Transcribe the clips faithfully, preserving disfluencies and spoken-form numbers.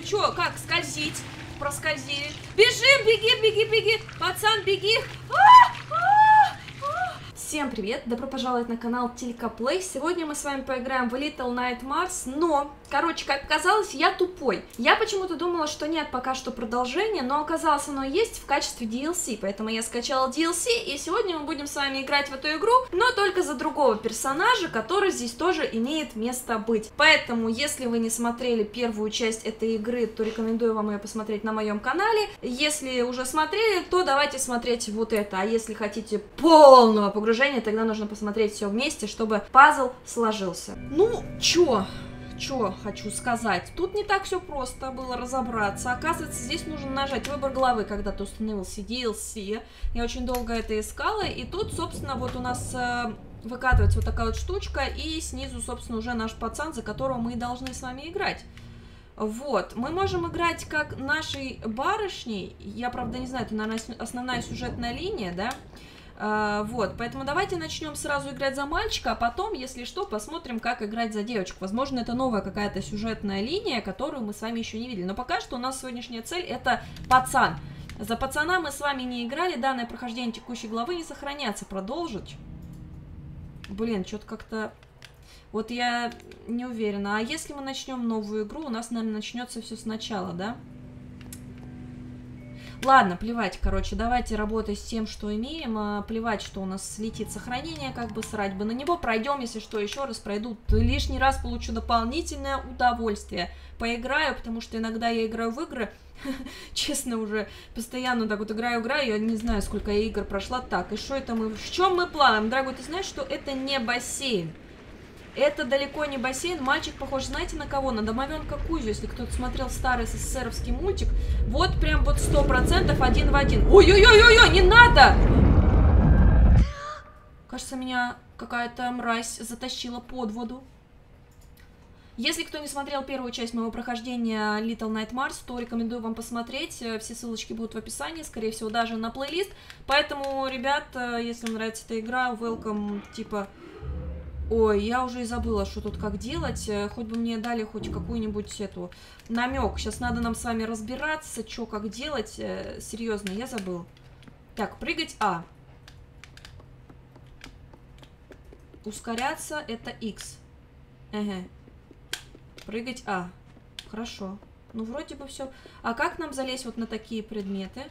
чё, как, скользить? Проскользили. Бежим, беги, беги, беги. Пацан, беги. А, а, а. Всем привет, добро пожаловать на канал Тилька Плей. Сегодня мы с вами поиграем в Little Nightmares, но, короче, как оказалось, я тупой. Я почему-то думала, что нет пока что продолжения, но оказалось, оно есть в качестве ди эл си, поэтому я скачала ди эл си, и сегодня мы будем с вами играть в эту игру, но только за другого персонажа, который здесь тоже имеет место быть. Поэтому, если вы не смотрели первую часть этой игры, то рекомендую вам ее посмотреть на моем канале. Если уже смотрели, то давайте смотреть вот это, а если хотите полного погружения, тогда нужно посмотреть все вместе, чтобы пазл сложился. Ну, чё? Чё хочу сказать? Тут не так все просто было разобраться. Оказывается, здесь нужно нажать выбор главы, когда ты установился ди эл си. Я очень долго это искала, и тут, собственно, вот у нас э, выкатывается вот такая вот штучка, и снизу, собственно, уже наш пацан, за которого мы и должны с вами играть. Вот, мы можем играть как нашей барышней. Я, правда, не знаю, это, наверное, основная сюжетная линия, да? Uh, вот, поэтому давайте начнем сразу играть за мальчика, а потом, если что, посмотрим, как играть за девочку. Возможно, это новая какая-то сюжетная линия, которую мы с вами еще не видели. Но пока что у нас сегодняшняя цель — это пацан. За пацана мы с вами не играли, данное прохождение текущей главы не сохраняется. Продолжить? Блин, что-то как-то... Вот я не уверена. А если мы начнем новую игру, у нас, наверное, начнется все сначала, да? Ладно, плевать, короче, давайте работать с тем, что имеем. А, плевать, что у нас слетит сохранение, как бы срать бы на него. Пройдем, если что, еще раз пройду. Лишний раз получу дополнительное удовольствие. Поиграю, потому что иногда я играю в игры. Честно, уже постоянно так вот играю-играю. Я не знаю, сколько я игр прошла. Так, и что это мы... В чем мы плаваем? Дорогой, ты знаешь, что это не бассейн? Это далеко не бассейн. Мальчик похож, знаете, на кого? На домовенка Кузю, если кто-то смотрел старый эсэсэровский мультик. Вот прям вот сто процентов один в один. Ой-ой-ой-ой, не надо! Кажется, меня какая-то мразь затащила под воду. Если кто не смотрел первую часть моего прохождения Little Nightmares, то рекомендую вам посмотреть. Все ссылочки будут в описании, скорее всего, даже на плейлист. Поэтому, ребят, если вам нравится эта игра, welcome, типа... Ой, я уже и забыла, что тут как делать. Хоть бы мне дали хоть какую-нибудь эту намек. Сейчас надо нам с вами разбираться, что как делать. Серьезно, я забыл. Так, прыгать А. Ускоряться это X. Ага. Прыгать А. Хорошо. Ну, вроде бы все. А как нам залезть вот на такие предметы?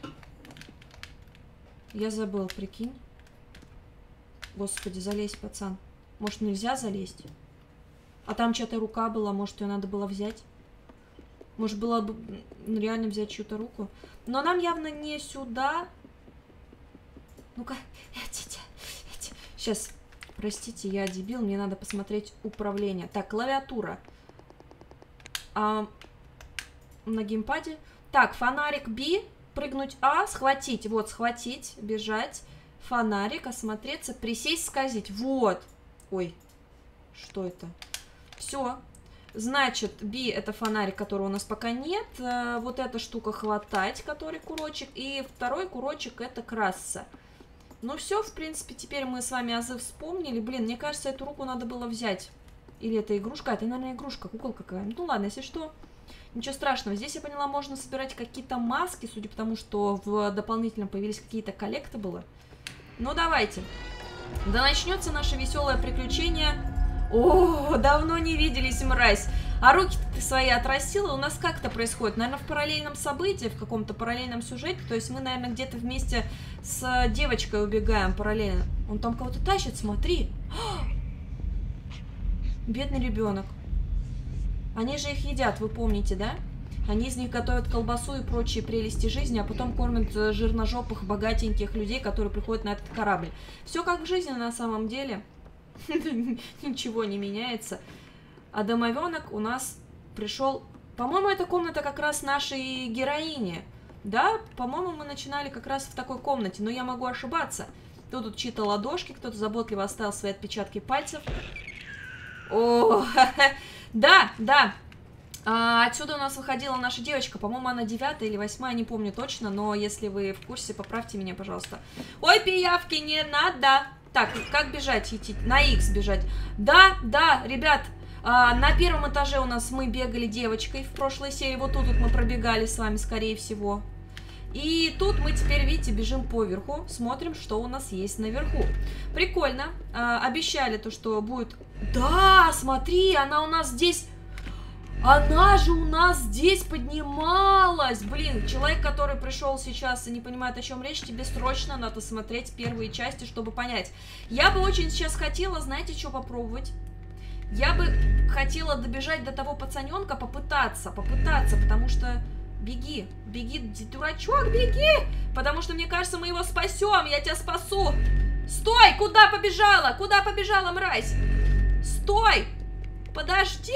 Я забыл, прикинь. Господи, залезь, пацан. Может, нельзя залезть? А там чья-то рука была, может, ее надо было взять? Может, было бы реально взять чью-то руку? Но нам явно не сюда. Ну-ка, сейчас, простите, я дебил, мне надо посмотреть управление. Так, клавиатура. А, на геймпаде. Так, фонарик B, прыгнуть А, схватить. Вот, схватить, бежать. Фонарик, осмотреться, присесть, скользить. Вот. Ой, что это? Все. Значит, B это фонарик, которого у нас пока нет. Вот эта штука хватать, который курочек. И второй курочек это красться. Ну все, в принципе, теперь мы с вами азы вспомнили. Блин, мне кажется, эту руку надо было взять. Или это игрушка? Это, наверное, игрушка, куколка какая-нибудь. Ну ладно, если что, ничего страшного. Здесь, я поняла, можно собирать какие-то маски, судя по тому, что в дополнительном появились какие-то коллектаблы. Ну давайте. Да начнется наше веселое приключение. О, давно не виделись, мразь. А руки ты свои отрастила? У нас как это происходит? Наверное, в параллельном событии, в каком-то параллельном сюжете. То есть мы, наверное, где-то вместе с девочкой убегаем параллельно. Он там кого-то тащит, смотри. Бедный ребенок. Они же их едят, вы помните, да? Они из них готовят колбасу и прочие прелести жизни, а потом кормят жирножопых, богатеньких людей, которые приходят на этот корабль. Все как в жизни на самом деле. Ничего не меняется. А домовенок у нас пришел... По-моему, эта комната как раз нашей героини. Да, по-моему, мы начинали как раз в такой комнате, но я могу ошибаться. Тут, тут чьи-то ладошки, кто-то заботливо оставил свои отпечатки пальцев. О, да, да. А, отсюда у нас выходила наша девочка, по-моему, она девятая или восьмая, не помню точно, но если вы в курсе, поправьте меня, пожалуйста. Ой, пиявки, не надо! Так, как бежать идти? На X бежать. Да, да, ребят, А, на первом этаже у нас мы бегали девочкой в прошлой серии. Вот тут вот мы пробегали с вами, скорее всего. И тут мы теперь, видите, бежим поверху, смотрим, что у нас есть наверху. Прикольно. А, обещали то, что будет... Да, смотри, она у нас здесь... Она же у нас здесь поднималась. Блин, человек, который пришел сейчас и не понимает, о чем речь, тебе срочно надо смотреть первые части, чтобы понять. Я бы очень сейчас хотела, знаете, что попробовать? Я бы хотела добежать до того пацаненка, попытаться, попытаться, потому что... Беги, беги, дурачок, беги! Потому что, мне кажется, мы его спасем, я тебя спасу. Стой, куда побежала? Куда побежала, мразь? Стой! Подожди!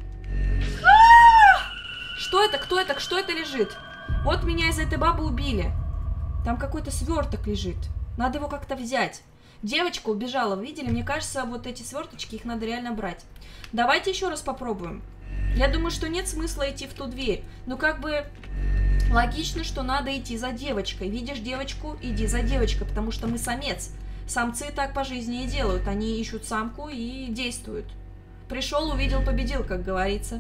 Что это? Кто это? Что это лежит? Вот меня из этой бабы убили. Там какой-то сверток лежит. Надо его как-то взять. Девочка убежала, вы видели? Мне кажется, вот эти сверточки, их надо реально брать. Давайте еще раз попробуем. Я думаю, что нет смысла идти в ту дверь. Ну, как бы логично, что надо идти за девочкой. Видишь девочку? Иди за девочкой, потому что мы самец. Самцы так по жизни и делают. Они ищут самку и действуют. Пришел, увидел, победил, как говорится.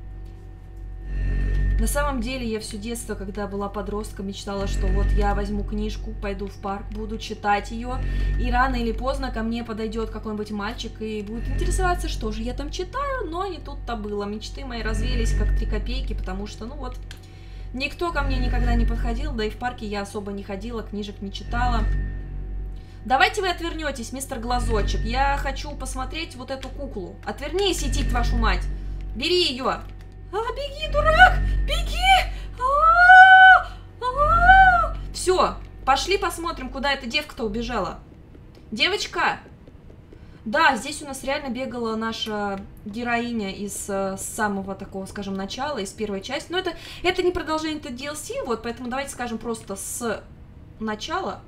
На самом деле, я все детство, когда была подростком, мечтала, что вот я возьму книжку, пойду в парк, буду читать ее, и рано или поздно ко мне подойдет какой-нибудь мальчик и будет интересоваться, что же я там читаю, но не тут-то было. Мечты мои развеялись как три копейки, потому что, ну вот, никто ко мне никогда не подходил, да и в парке я особо не ходила, книжек не читала. Давайте вы отвернетесь, мистер Глазочек, я хочу посмотреть вот эту куклу. Отвернись, идти, вашу мать, бери ее. А, беги, дурак! Беги! Все, пошли посмотрим, куда эта девка-то убежала. Девочка! Да, здесь у нас реально бегала наша героиня из с самого такого, скажем, начала, из первой части. Но это, это не продолжение, это ди эл си, вот, поэтому давайте скажем просто с начала.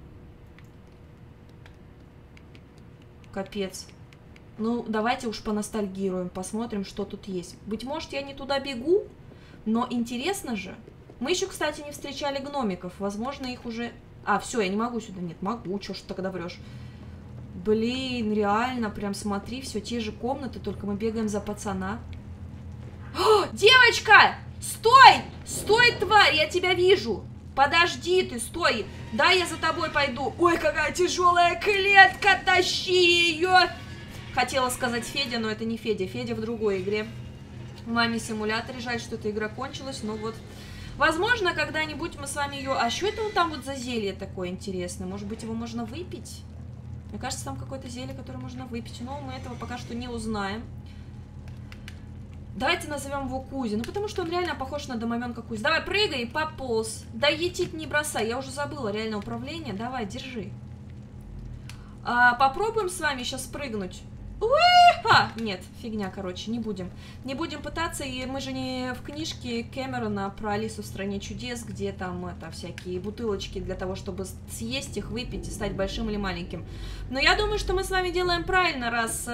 Капец. Ну, давайте уж поностальгируем, посмотрим, что тут есть. Быть может, я не туда бегу, но интересно же. Мы еще, кстати, не встречали гномиков. Возможно, их уже... А, все, я не могу сюда. Нет, могу, что ж ты тогда врешь. Блин, реально, прям смотри, все те же комнаты, только мы бегаем за пацана. О, девочка! Стой! Стой, тварь, я тебя вижу! Подожди ты, стой! Да, я за тобой пойду. Ой, какая тяжелая клетка, тащи ее! Хотела сказать Федя, но это не Федя. Федя в другой игре. В маме симуляторе. Жаль, что эта игра кончилась, но вот... Возможно, когда-нибудь мы с вами ее... А что это вот там вот за зелье такое интересное? Может быть, его можно выпить? Мне кажется, там какое-то зелье, которое можно выпить. Но мы этого пока что не узнаем. Давайте назовем его Кузя. Ну, потому что он реально похож на домовенка Кузя. Давай, прыгай, пополз. Да етить не бросай. Я уже забыла реально управление. Давай, держи. А, попробуем с вами сейчас прыгнуть. А, нет, фигня, короче, не будем. Не будем пытаться, и мы же не в книжке Кэмерона про Алису в стране чудес, где там это всякие бутылочки для того, чтобы съесть их, выпить и стать большим или маленьким. Но я думаю, что мы с вами делаем правильно, раз...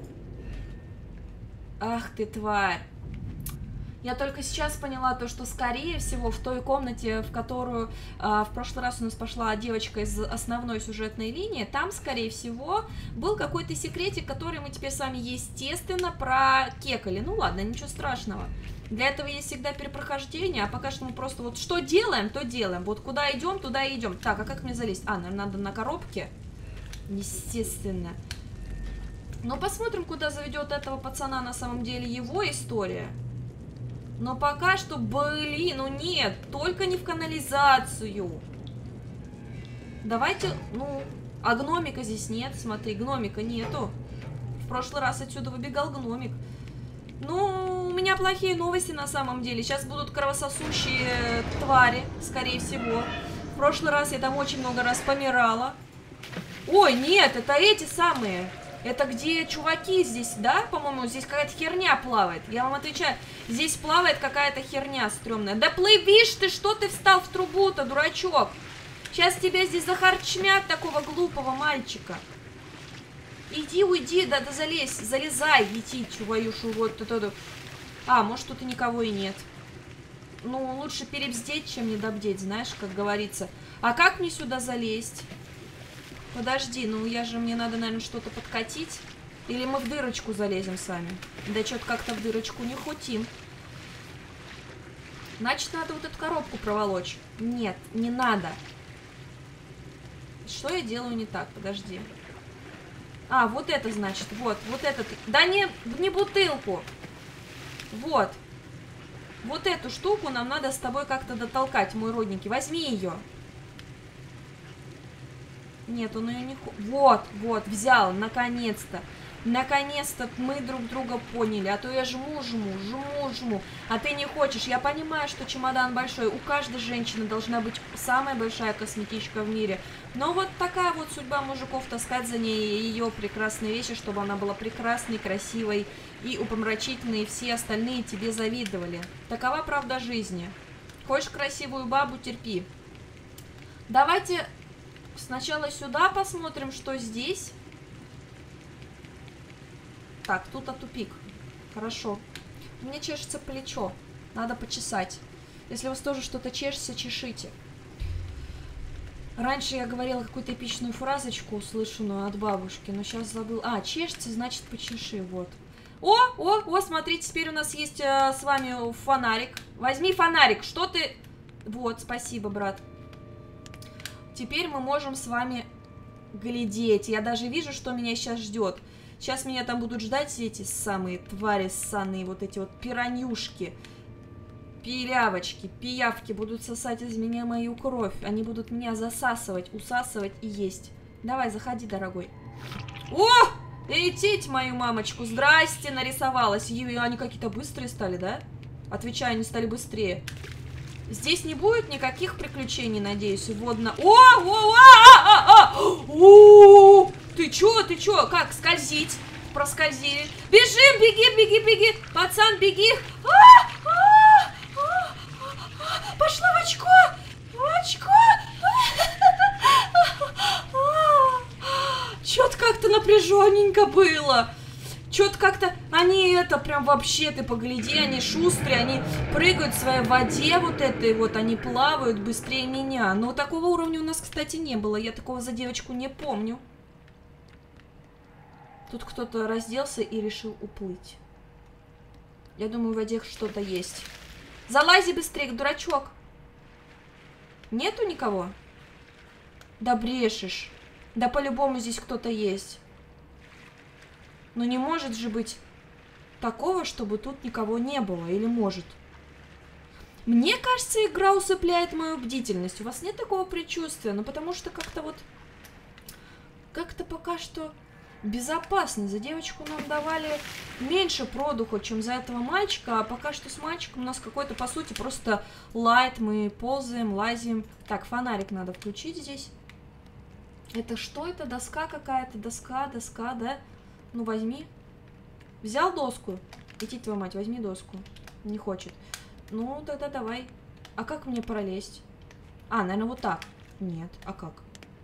Ах ты, тварь. Я только сейчас поняла то, что, скорее всего, в той комнате, в которую а, в прошлый раз у нас пошла девочка из основной сюжетной линии, там, скорее всего, был какой-то секретик, который мы теперь с вами, естественно, прокекали. Ну ладно, ничего страшного. Для этого есть всегда перепрохождение, а пока что мы просто вот что делаем, то делаем. Вот куда идем, туда и идем. Так, а как мне залезть? А, наверное, надо на коробке. Естественно. Но посмотрим, куда заведет этого пацана на самом деле его история. Но пока что, блин, ну нет, только не в канализацию. Давайте, ну, а гномика здесь нет, смотри, гномика нету. В прошлый раз отсюда выбегал гномик. Ну, у меня плохие новости на самом деле. Сейчас будут кровососущие твари, скорее всего. В прошлый раз я там очень много раз помирала. Ой, нет, это эти самые... Это где чуваки здесь, да? По-моему, здесь какая-то херня плавает. Я вам отвечаю, здесь плавает какая-то херня стрёмная. Да плывишь ты, что ты встал в трубу-то, дурачок? Сейчас тебя здесь захарчмят, такого глупого мальчика. Иди, уйди, да, да залезь, залезай, лети, чуваюшу, вот тут. А, может, тут и никого и нет. Ну, лучше перебздеть, чем недобдеть, знаешь, как говорится. А как мне сюда залезть? Подожди, ну я же, мне надо, наверное, что-то подкатить. Или мы в дырочку залезем сами? Да что-то как-то в дырочку не хотим. Значит, надо вот эту коробку проволочь. Нет, не надо. Что я делаю не так? Подожди. А, вот это значит. Вот, вот этот. Да не, не бутылку. Вот. Вот эту штуку нам надо с тобой как-то дотолкать, мой родненький. Возьми ее. Нет, он ее не... Вот, вот, взял, наконец-то. Наконец-то мы друг друга поняли. А то я жму, жму, жму, жму. А ты не хочешь. Я понимаю, что чемодан большой. У каждой женщины должна быть самая большая косметичка в мире. Но вот такая вот судьба мужиков, таскать за ней ее прекрасные вещи, чтобы она была прекрасной, красивой и упомрачительной, и все остальные тебе завидовали. Такова правда жизни. Хочешь красивую бабу, терпи. Давайте сначала сюда посмотрим, что здесь. Так, тут а тупик. Хорошо. Мне чешется плечо. Надо почесать. Если у вас тоже что-то чешется, чешите. Раньше я говорила какую-то эпичную фразочку, услышанную от бабушки, но сейчас забыл. А, чешется, значит почеши, вот. О, о, о, смотрите, теперь у нас есть э, с вами фонарик. Возьми фонарик, что ты... Вот, спасибо, брат. Теперь мы можем с вами глядеть. Я даже вижу, что меня сейчас ждет. Сейчас меня там будут ждать эти самые твари ссаные, вот эти вот пиранюшки, пилявочки, пиявки будут сосать из меня мою кровь. Они будут меня засасывать, усасывать и есть. Давай, заходи, дорогой. О! Лететь мою мамочку. Здрасте, нарисовалась. И они какие-то быстрые стали, да? Отвечаю, они стали быстрее. Здесь не будет никаких приключений, надеюсь, водно. О! О! А! А! А! О! Ты чё? Ты чё? Как? Скользить? Проскользили. Бежим! Беги, беги, беги! Пацан, беги! А! А! А! А! Пошла в очко! В очко! Чё-то как-то напряженненько было. Чё-то как-то... Они это прям вообще, ты погляди, они шустрые, они прыгают в своей воде вот этой вот, они плавают быстрее меня. Но такого уровня у нас, кстати, не было. Я такого за девочку не помню. Тут кто-то разделся и решил уплыть. Я думаю, в воде что-то есть. Залази быстрее, дурачок. Нету никого? Да брешешь. Да по-любому здесь кто-то есть. Но не может же быть такого, чтобы тут никого не было. Или может? Мне кажется, игра усыпляет мою бдительность. У вас нет такого предчувствия? Ну, потому что как-то вот... Как-то пока что безопасно. За девочку нам давали меньше продуха, чем за этого мальчика. А пока что с мальчиком у нас какой-то, по сути, просто лайт. Мы ползаем, лазим. Так, фонарик надо включить здесь. Это что это? Доска какая-то? Доска, доска, да? Ну, возьми. Взял доску? Иди, твою мать, возьми доску. Не хочет. Ну, тогда давай. А как мне пролезть? А, наверное, вот так. Нет, а как?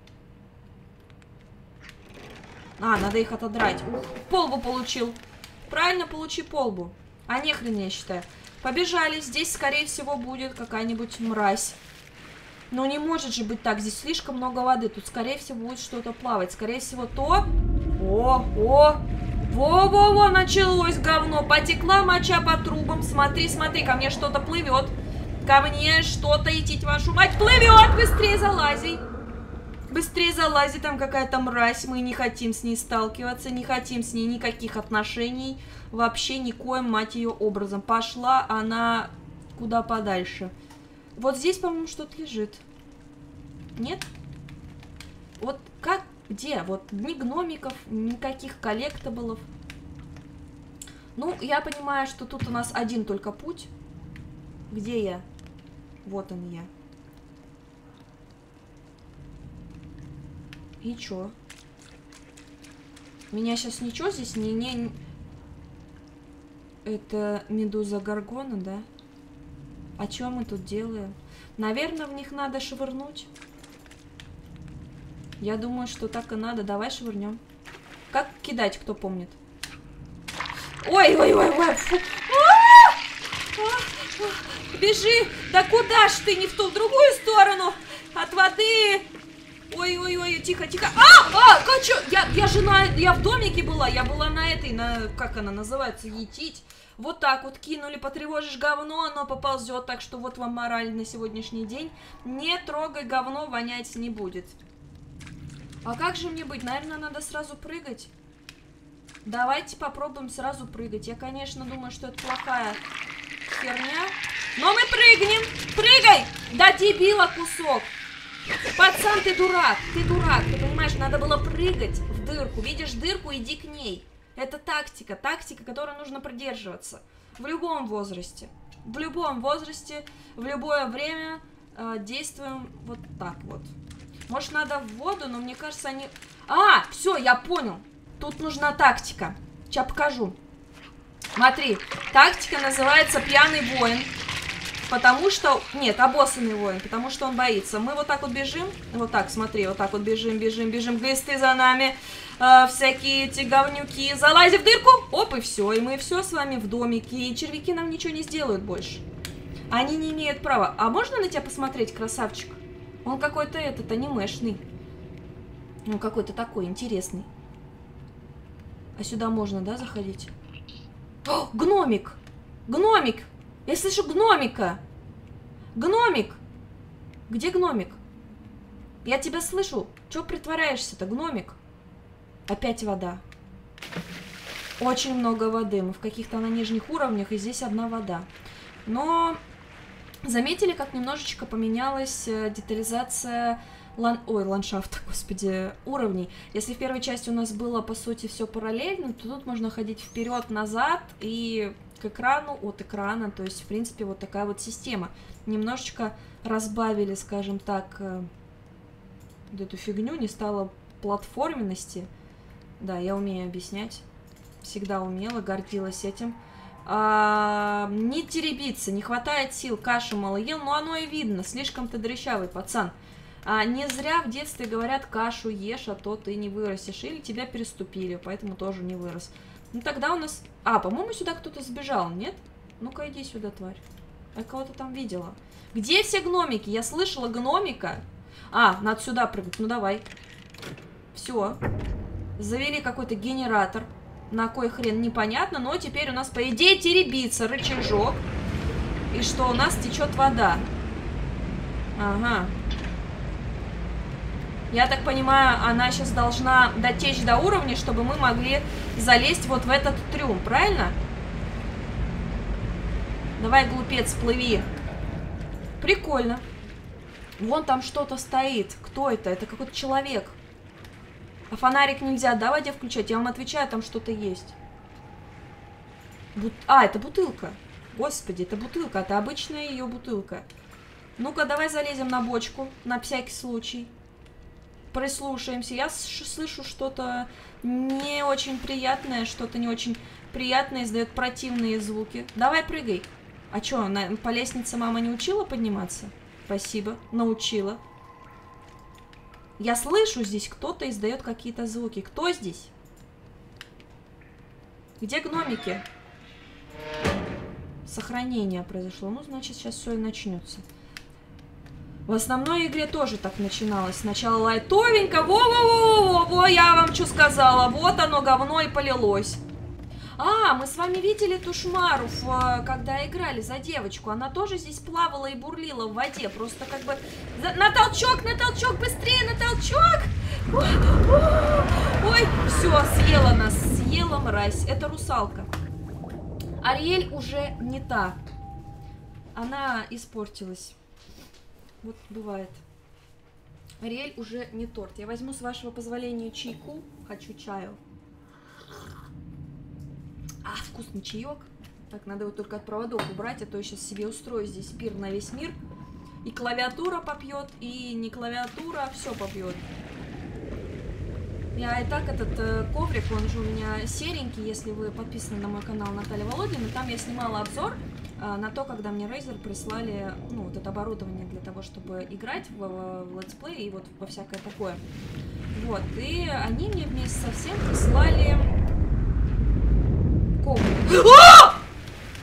А, надо их отодрать. Ух, полбу получил. Правильно, получи полбу. А нехрен, я считаю. Побежали. Здесь, скорее всего, будет какая-нибудь мразь. Но не может же быть так. Здесь слишком много воды. Тут, скорее всего, будет что-то плавать. Скорее всего, то... О, о! Во-во-во, началось говно. Потекла моча по трубам. Смотри, смотри, ко мне что-то плывет. Ко мне что-то, идти вашу мать, плывет. Быстрее залази. Быстрее залази, там какая-то мразь. Мы не хотим с ней сталкиваться. Не хотим с ней никаких отношений. Вообще никоим, мать ее, образом. Пошла она куда подальше. Вот здесь, по-моему, что-то лежит. Нет? Вот как? Где? Вот ни гномиков, никаких коллектаблов. Ну, я понимаю, что тут у нас один только путь. Где я? Вот он я. И чё? Меня сейчас ничего здесь не... не... Это медуза Горгона, да? А чё мы тут делаем? Наверное, в них надо швырнуть. Я думаю, что так и надо. Давай швырнем. Как кидать, кто помнит? Ой-ой-ой-ой! Бежи! Да куда ж ты? Не в ту, в другую сторону! От воды! Ой-ой-ой, тихо, тихо. А, а, как чё? Я, я же на, я в домике была, я была на этой, на, как она называется, етить. Вот так вот кинули, потревожишь говно, оно поползет, так что вот вам мораль на сегодняшний день. Не трогай говно, вонять не будет. А как же мне быть? Наверное, надо сразу прыгать. Давайте попробуем сразу прыгать. Я, конечно, думаю, что это плохая херня. Но мы прыгнем! Прыгай! Да дебила кусок! Пацан, ты дурак! Ты дурак! Ты понимаешь, надо было прыгать в дырку. Видишь дырку, иди к ней. Это тактика. Тактика, которой нужно придерживаться. В любом возрасте. В любом возрасте, в любое время э, действуем вот так вот. Может, надо в воду, но мне кажется, они... А, все, я понял. Тут нужна тактика. Сейчас покажу. Смотри, тактика называется пьяный воин. Потому что... Нет, обоссанный воин, потому что он боится. Мы вот так вот бежим. Вот так, смотри, вот так вот бежим, бежим, бежим. Глисты за нами. Э, всякие эти говнюки. Залазим в дырку. Оп, и все. И мы все с вами в домике. И червяки нам ничего не сделают больше. Они не имеют права. А можно на тебя посмотреть, красавчик? Он какой-то этот, анимешный. Он какой-то такой интересный. А сюда можно, да, заходить? О, гномик! Гномик! Я слышу гномика! Гномик! Где гномик? Я тебя слышу. Чего притворяешься-то, гномик? Опять вода. Очень много воды. Мы в каких-то на нижних уровнях, и здесь одна вода. Но... Заметили, как немножечко поменялась детализация лан... Ой, ландшафта, господи, уровней. Если в первой части у нас было, по сути, все параллельно, то тут можно ходить вперед-назад и к экрану, от экрана. То есть, в принципе, вот такая вот система. Немножечко разбавили, скажем так, вот эту фигню, не стало платформенности. Да, я умею объяснять. Всегда умела, гордилась этим. А, не теребиться, не хватает сил, кашу мало ел, но оно и видно, слишком ты дрыщавый, пацан. А, не зря в детстве говорят, кашу ешь, а то ты не вырастешь, или тебя переступили, поэтому тоже не вырос. Ну тогда у нас... А, по-моему, сюда кто-то сбежал, нет? Ну-ка иди сюда, тварь. Я кого-то там видела. Где все гномики? Я слышала гномика. А, надо сюда прыгать, ну давай. Все. Завели какой-то генератор. На кой хрен, непонятно, но теперь у нас, по идее, теребится рычажок. И что у нас течет вода. Ага. Я так понимаю, она сейчас должна дотечь до уровня, чтобы мы могли залезть вот в этот трюм, правильно? Давай, глупец, плыви. Прикольно. Вон там что-то стоит. Кто это? Это какой-то человек. А фонарик нельзя, да, воде включать? Я вам отвечаю, там что-то есть. Бут... А, это бутылка. Господи, это бутылка, это обычная ее бутылка. Ну-ка, давай залезем на бочку, на всякий случай. Прислушаемся. Я слышу что-то не очень приятное, что-то не очень приятное, издает противные звуки. Давай, прыгай. А что, на... по лестнице мама не учила подниматься? Спасибо, научила. Я слышу, здесь кто-то издает какие-то звуки. Кто здесь? Где гномики? Сохранение произошло. Ну, значит, сейчас все и начнется. В основной игре тоже так начиналось. Сначала лайтовенько. Во-во-во-во-во, я вам что сказала. Вот оно, говно, и полилось. А, мы с вами видели ту шмару, когда играли за девочку. Она тоже здесь плавала и бурлила в воде. Просто как бы... На толчок, на толчок, быстрее, на толчок! Ой, все, съела нас, съела мразь. Это русалка. Ариэль уже не та. Она испортилась. Вот бывает. Ариэль уже не торт. Я возьму, с вашего позволения, чайку. Хочу чаю. А, вкусный чаек. Так, надо его только от проводов убрать, а то я сейчас себе устрою здесь пир на весь мир. И клавиатура попьет, и не клавиатура, все попьет. Я и так этот э, коврик, он же у меня серенький, если вы подписаны на мой канал Наталья Володина. Там я снимала обзор э, на то, когда мне Razer прислали, ну, вот это оборудование для того, чтобы играть в, в летсплей и вот во всякое такое. Вот, и они мне вместе со всем прислали... О!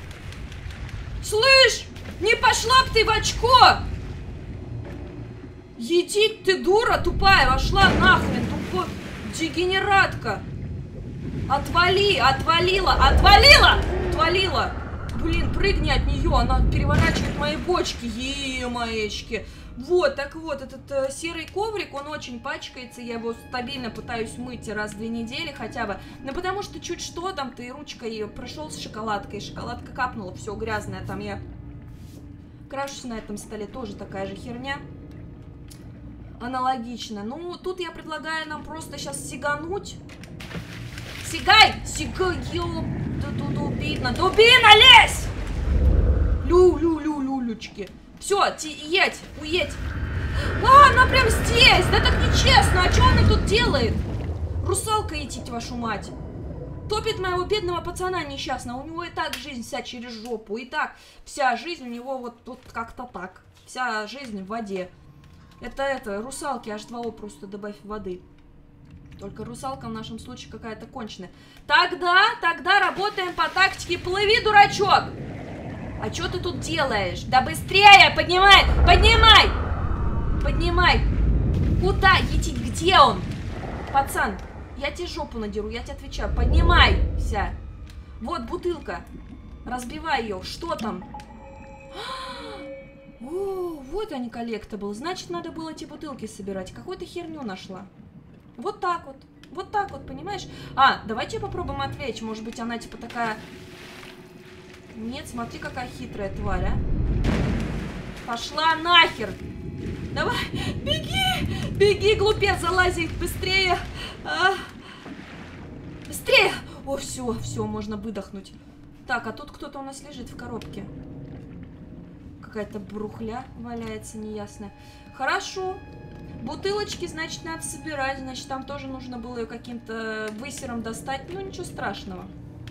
Слышь, не пошла б ты в очко! Едить ты, дура тупая, вошла нахрен, тупо... Дегенератка. Отвали, отвалила, отвалила! Отвалила! Блин, прыгни от нее, она переворачивает мои бочки, е-маечки. Вот, так вот, этот э, серый коврик, он очень пачкается, я его стабильно пытаюсь мыть раз в две недели хотя бы. Ну, потому что чуть что, там ты ручкой прошел с шоколадкой, шоколадка капнула, все грязное, там я крашусь на этом столе, тоже такая же херня. Аналогично. Ну, тут я предлагаю нам просто сейчас сигануть. Сигай! Сигай, ёп! Дубина, дубина, лезь! Лю-лю-лю-лю-лючки. Все, едь, уедь. А, она прям здесь! Да так нечестно! А что она тут делает? Русалка идти, вашу мать. Топит моего бедного пацана несчастного. У него и так жизнь вся через жопу. И так вся жизнь у него вот тут как-то так. Вся жизнь в воде. Это, это, русалки, эйч два о просто добавь воды. Только русалка в нашем случае какая-то конченая. Тогда, тогда работаем по тактике плыви, дурачок. А что ты тут делаешь? Да быстрее, поднимай, поднимай. Поднимай. Куда идти? Где он? Пацан, я тебе жопу надеру, я тебе отвечаю. Поднимайся. Вот бутылка. Разбивай ее. Что там? О, вот они, коллектабл. Значит, надо было эти бутылки собирать. Какую-то херню нашла. Вот так вот. Вот так вот, понимаешь? А, давайте попробуем отвлечь. Может быть, она типа такая... Нет, смотри, какая хитрая тварь, а. Пошла нахер. Давай, беги. Беги, глупец, залази. Быстрее. А. Быстрее. О, все, все, можно выдохнуть. Так, а тут кто-то у нас лежит в коробке. Какая-то брухля валяется неясная. Хорошо. Бутылочки, значит, надо собирать. Значит, там тоже нужно было ее каким-то высером достать. Ну, ничего страшного.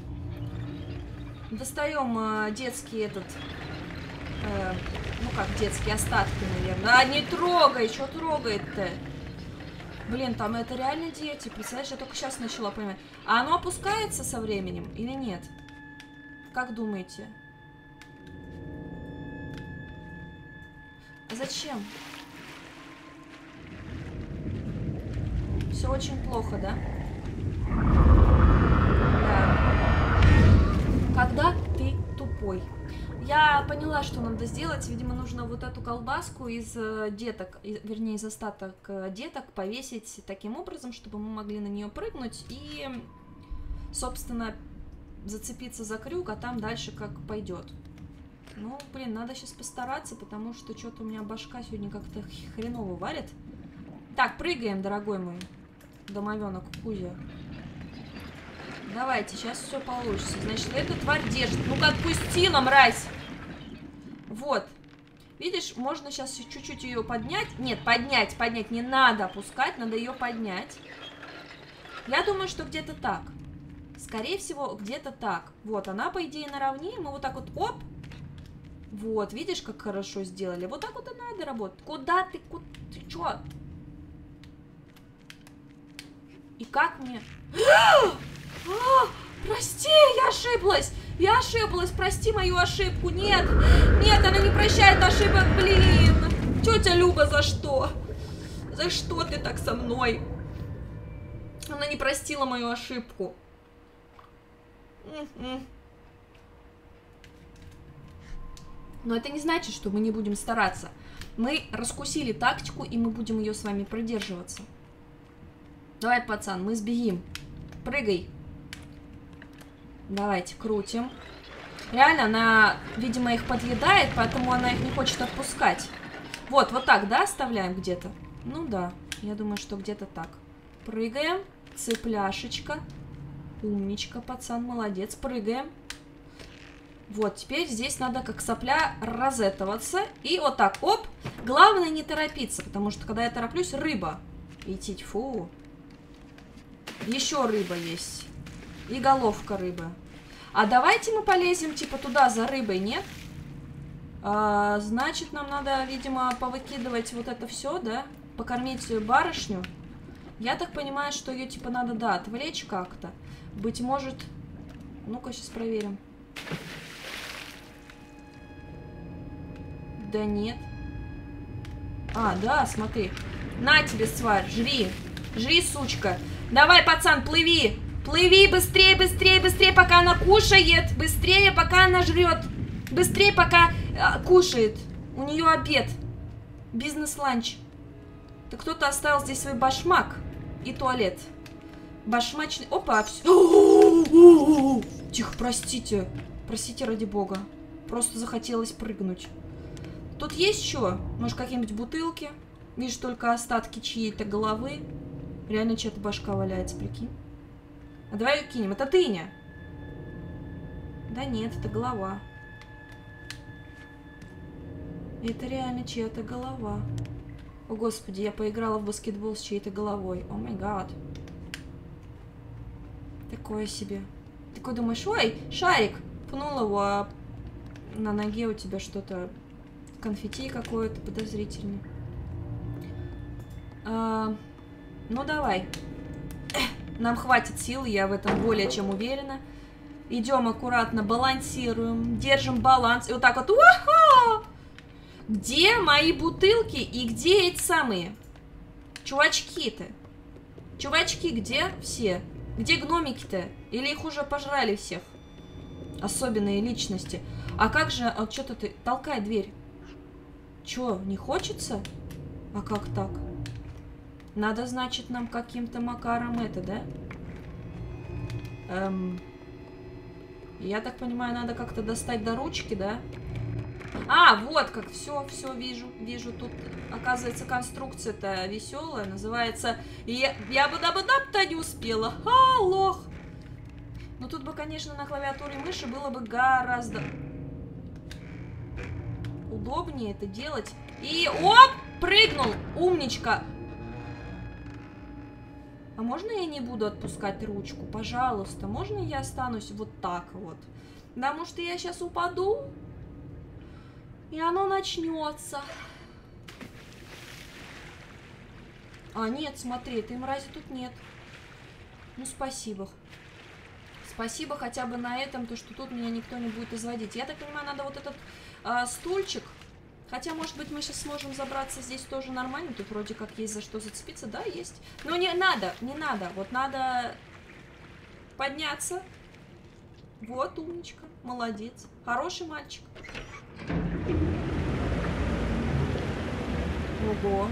Достаем э, детский этот... Э, ну, как детские остатки, наверное. А, не трогай! Что трогает-то? Блин, там это реально дети. Представляешь, я только сейчас начала понимать. А оно опускается со временем или нет? Как думаете? А зачем? Все очень плохо, да? Да. Когда ты тупой. Я поняла, что надо сделать. Видимо, нужно вот эту колбаску из деток, вернее, из остаток деток повесить таким образом, чтобы мы могли на нее прыгнуть и, собственно, зацепиться за крюк, а там дальше как пойдет. Ну, блин, надо сейчас постараться, потому что что-то у меня башка сегодня как-то хреново варит. Так, прыгаем, дорогой мой домовенок Кузя. Давайте, сейчас все получится. Значит, эта тварь держит. Ну-ка, отпустила, мразь! Вот. Видишь, можно сейчас чуть-чуть ее поднять. Нет, поднять, поднять не надо опускать, надо ее поднять. Я думаю, что где-то так. Скорее всего, где-то так. Вот, она, по идее, наравне. Мы вот так вот, оп. Вот, видишь, как хорошо сделали. Вот так вот и надо работать. Куда ты, куда, ты чё? И как мне... А, прости, я ошиблась. Я ошиблась, прости мою ошибку. Нет, нет, она не прощает ошибок, блин. Тетя Люба, за что? За что ты так со мной? Она не простила мою ошибку. Но это не значит, что мы не будем стараться. Мы раскусили тактику, и мы будем ее с вами придерживаться. Давай, пацан, мы сбегим. Прыгай. Давайте, крутим. Реально, она, видимо, их подъедает, поэтому она их не хочет отпускать. Вот, вот так, да, оставляем где-то? Ну да, я думаю, что где-то так. Прыгаем. Цыпляшечка. Умничка, пацан, молодец. Прыгаем. Вот, теперь здесь надо как сопля розетоваться. И вот так, оп. Главное не торопиться, потому что когда я тороплюсь, рыба. Идти, фу. Еще рыба есть. И головка рыбы. А давайте мы полезем типа туда за рыбой, нет? А, значит, нам надо, видимо, повыкидывать вот это все, да? Покормить барышню. Я так понимаю, что ее типа надо, да, отвлечь как-то. Быть может... Ну-ка, сейчас проверим. Да нет. А, да, смотри. На тебе, сварь, жри. Жри, сучка. Давай, пацан, плыви. Плыви быстрее, быстрее, быстрее, пока она кушает. Быстрее, пока она жрет. Быстрее, пока а, кушает. У нее обед. Бизнес-ланч. Ты кто-то оставил здесь свой башмак и туалет. Башмачный... Опа, все. Тихо, простите. Простите, ради бога. Просто захотелось прыгнуть. Тут есть что? Может, какие-нибудь бутылки? Вижу только остатки чьей-то головы. Реально чья-то башка валяется, прикинь. А давай ее кинем. Это дыня. Да нет, это голова. Это реально чья-то голова. О, господи, я поиграла в баскетбол с чьей-то головой. О май гад. Такое себе. Такой думаешь, ой, шарик. Пнул его, а на ноге у тебя что-то... Конфетти какое-то подозрительное. А, ну, давай. Нам хватит сил, я в этом более чем уверена. Идем аккуратно, балансируем, держим баланс. И вот так вот. У-ху! Где мои бутылки и где эти самые чувачки-то? Чувачки где все? Где гномики-то? Или их уже пожрали всех? Особенные личности. А как же... А что-то ты... Толкай дверь. Чё, не хочется? А как так? Надо, значит, нам каким-то макаром это, да? Эм... Я так понимаю, надо как-то достать до ручки, да? А, вот как, все, все, вижу, вижу. Тут, оказывается, конструкция-то веселая. Называется Я, я бы да бы да не успела. Ха, лох. Ну, тут бы, конечно, на клавиатуре мыши было бы гораздо удобнее это делать. И, оп, прыгнул, умничка. А можно я не буду отпускать ручку? Пожалуйста, можно я останусь вот так вот? Потому что я сейчас упаду, и оно начнется. А, нет, смотри, этой мрази тут нет. Ну, спасибо. Спасибо хотя бы на этом, то, что тут меня никто не будет изводить. Я так понимаю, надо вот этот а, стульчик. Хотя, может быть, мы сейчас сможем забраться здесь тоже нормально. Тут вроде как есть за что зацепиться. Да, есть. Но не надо, не надо. Вот надо подняться. Вот, умничка. Молодец. Хороший мальчик. Ого.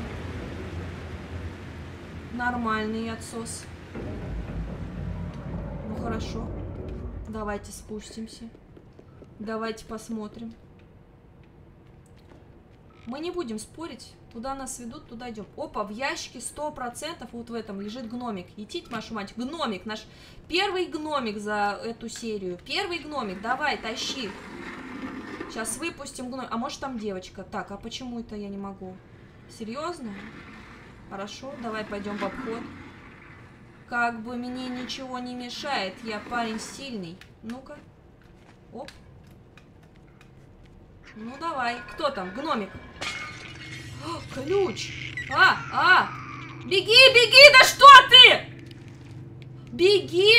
Нормальный отсос. Ну, хорошо. Давайте спустимся. Давайте посмотрим. Мы не будем спорить. Куда нас ведут, туда идем. Опа, в ящике сто процентов вот в этом лежит гномик. Етить, вашу мать. Гномик. Наш первый гномик за эту серию. Первый гномик. Давай, тащи. Сейчас выпустим гномик. А может там девочка? Так, а почему это я не могу? Серьезно? Хорошо, давай пойдем в обход. Как бы мне ничего не мешает. Я парень сильный. Ну-ка. Оп. Ну давай. Кто там? Гномик. О, ключ. А, а. Беги, беги, да что ты? Беги.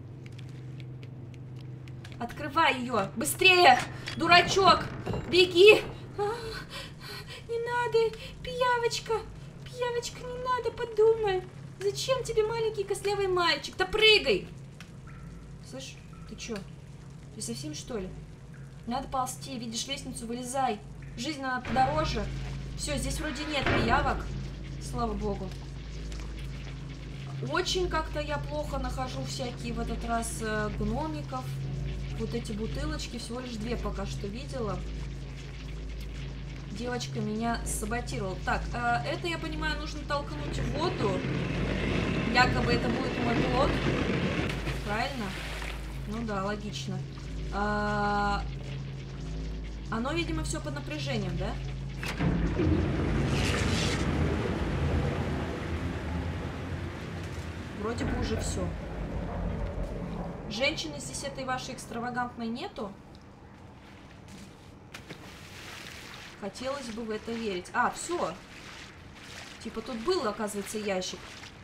Открывай ее. Быстрее. Дурачок. Беги. А, не надо, пиявочка. Пиявочка, не надо, подумай. Зачем тебе маленький костлявый мальчик? Да прыгай. Слышь, ты чё? Ты совсем что ли? Надо ползти, видишь лестницу, вылезай. Жизнь она дороже. Все, здесь вроде нет пиявок. Слава богу. Очень как-то я плохо нахожу всякие в этот раз э, гномиков. Вот эти бутылочки, всего лишь две пока что видела. Девочка меня саботировала. Так, э, это, я понимаю, нужно толкнуть в воду. Якобы это будет мой плод. Правильно? Ну да, логично. А, оно, видимо, все под напряжением, да? Вроде бы уже все. Женщины здесь этой вашей экстравагантной нету? Хотелось бы в это верить. А, все. Типа тут был, оказывается, ящик.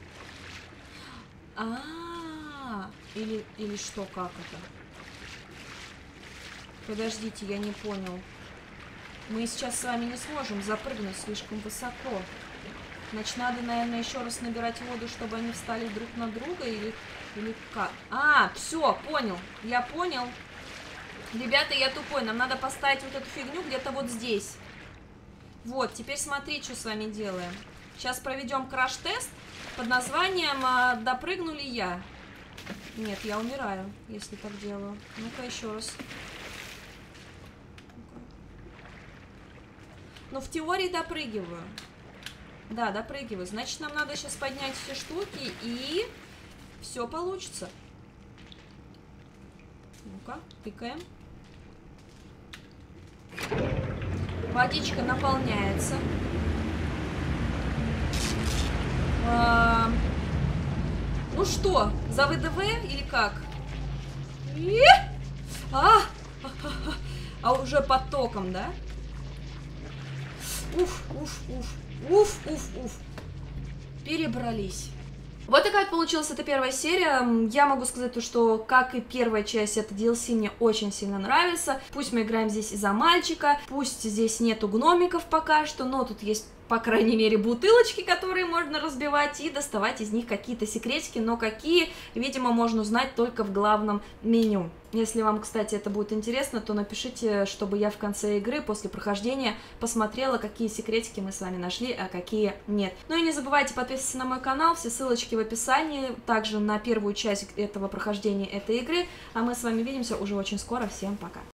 А-а-а. Или, или что, как это? Подождите, я не понял. Мы сейчас с вами не сможем запрыгнуть слишком высоко. Значит, надо, наверное, еще раз набирать воду, чтобы они встали друг на друга, или, или как? А, все, понял, я понял. Ребята, я тупой, нам надо поставить вот эту фигню где-то вот здесь. Вот, теперь смотри, что с вами делаем. Сейчас проведем краш-тест под названием «Допрыгну ли я?». Нет, я умираю, если так делаю. Ну-ка, еще раз. Ну, в теории допрыгиваю. Да, допрыгиваю. Значит, нам надо сейчас поднять все штуки, и все получится. Ну-ка, тыкаем. Водичка наполняется. А, ну что, за ВДВ или как? И... А, а уже под током, да? Уф, уф, уф, уф, уф, уф. Перебрались. Вот такая вот получилась эта первая серия. Я могу сказать то, что, как и первая часть, это ди эл си мне очень сильно нравится. Пусть мы играем здесь из-за мальчика, пусть здесь нету гномиков пока что, но тут есть, по крайней мере, бутылочки, которые можно разбивать и доставать из них какие-то секретики, но какие, видимо, можно узнать только в главном меню. Если вам, кстати, это будет интересно, то напишите, чтобы я в конце игры, после прохождения, посмотрела, какие секретики мы с вами нашли, а какие нет. Ну и не забывайте подписываться на мой канал, все ссылочки в описании, также на первую часть этого прохождения этой игры. А мы с вами увидимся уже очень скоро. Всем пока!